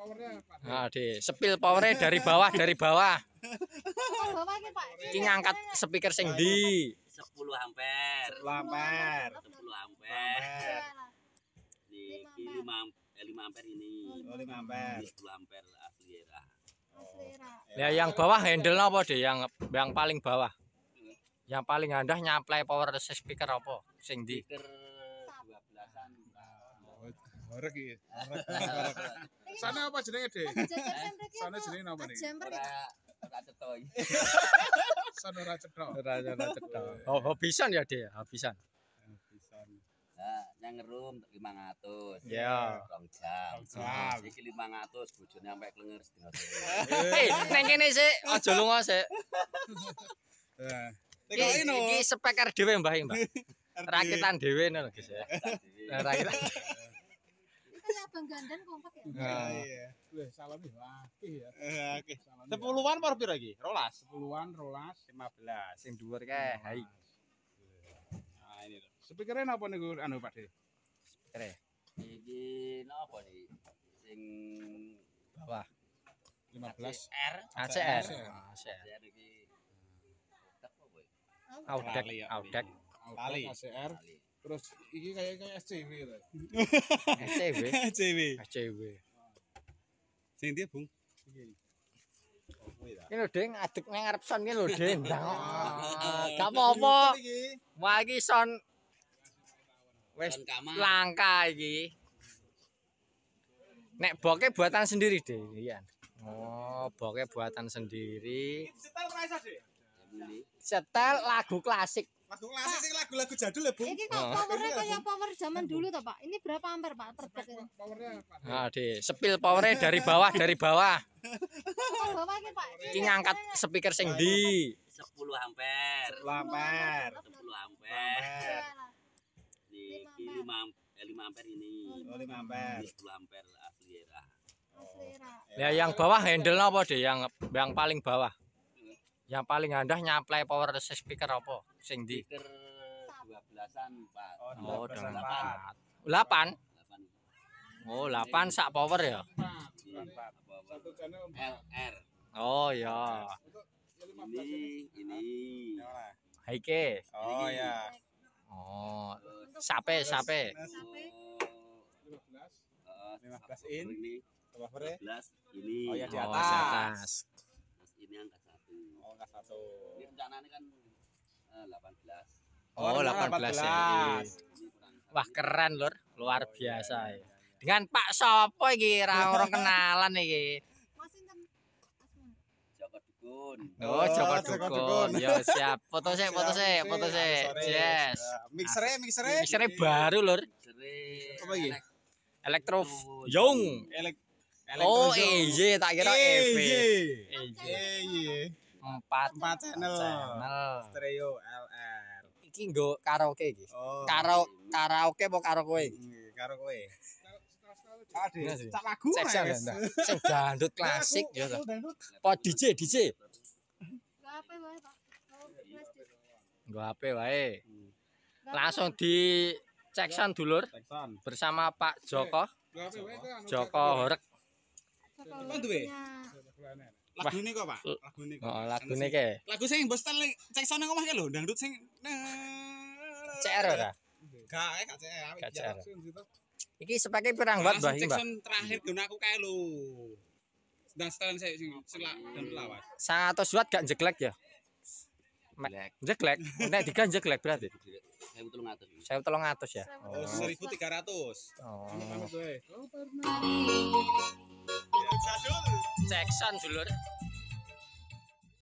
Nah, sepil powernya dari bawah, dari bawah. Iki ngangkat speaker sing ndi? 10 ampere. 10 ampere. 10 ampere. Di 5 ampere ini. Oh, 5 ampere. 10 ampere asli era. Ya yang bawah handle apa deh? Yang paling bawah. Yang paling rendah nyaplai power speaker apa? Sing ndi? Speaker 12-an. Horek iki. Sana apa jenenge, Dek? Sana jenenge apa niki? Ora cetha iki. Sana ora cetha. Ora cetha. Oh, hobisan ya, Dek? Hobisan. Nah, yang ngerum 500. Ya. 2 jam. Jam. Iki 500 bojone sampe klenger sedina. Neng kene sik, aja lunga sik. Iki speaker dhewe Mbah, Mbah. Rakitan dhewe ngono, guys ya. Rakitan. Kayak Abang Gandan kompak ya. Nah, iya. Wih, salami akeh ya. Oke. 10-an por piro iki? 12. 10-an, 12, 15. Sing dhuwur kae, hai. Nah, ini lho. Speakernya napa niku anu Pak De? Kere. Iki napa iki? Sing Bawah. 15. R. ACR. ACR iki. Tak apa iki? Audek, Audek. Kali. ACR. Terus iki kayak SCW gitu. SCW. CW. SCW. Sing ndi, Bung? Ini lho, Ding, aduk nang ngarep son iki lho, Ding. Gak apa-apa. Wah, iki son wis langka iki. Nek boke buatan sendiri, Ding. Iya. Oh, boke buatan sendiri. Setel ora iso, Dik. Setel lagu klasik. Lagu klasik sing lagu-lagu jadul ya, Bung. Ini kok powernya kayak power zaman dulu toh Pak? Ini berapa ampere Pak per bat ini? Powernya Pak De. Nah, sepil powernya dari bawah, dari bawah. Bawah ini Pak. Iki ngangkat speaker sing ndi? 10 ampere. 10 ampere. 10 ampere. Di 5 ampere ini. Oh, 5 ampere. 10 ampere asli era. Ya yang bawah handle apa deh? Yang paling bawah. Yang paling rendah nyaplai power speaker apa? Sing ndi? Speaker 12-an, Pak. Oh, 12-an. 8. Oh, 8 sak power ya. Satu channel LR. Oh ya. Ini. Haike. Oh ya. Oh. Sape. 15. 15 in. Ini Powernya. 12 ini. Oh, ya, di Oh, atas. di atas. Terus ini angka 1. Oh, angka 1. Ini rencananya kan 18. Oh, 18 ya. Ini kurang Wah, keren lur, luar biasa ya. Dengan Pak Sopo iki orang kenalan iki. Joko Dukun. Oh, Joko Joko Dukun. Dukun. Ya siap. Foto sih. Yes. Mixernya baru lur. Apa iki? Elektro Young. Oh, EJ tak kira EV. Iya. 4 channel. channel. Stereo LR. Iki nggo karaoke iki. Oh. Karaoke apa karo kowe? Karo kowe. Iya sih. Cak lagu Section wes. ya. Sing dangdut klasik ya to. Po DJ. Gak apa wae Pak. Nggo HP wae. Langsung di Cekson dulur Tekson. bersama Pak Joko. Joko Horek. Kan duwe? Lagu ini kok, Pak? Lagu ini kok. Oh, lagune ke. Lagu sing mbok setel Cekson nang omah ke lho, dangdut sing CR ora? Gak CR. Gak CR. Iki sepake pirang watt, Mbah? Iki, Mbah. Cekson terakhir guna aku kae lho. Dan setelan saya sing dan lawas. 100 watt gak jeglek ya? Jeglek. Nek digan jeglek berarti. 1300. 1300 ya. Oh, 1300. Oh. Oh, pernah. Jadul. Cekson dulur.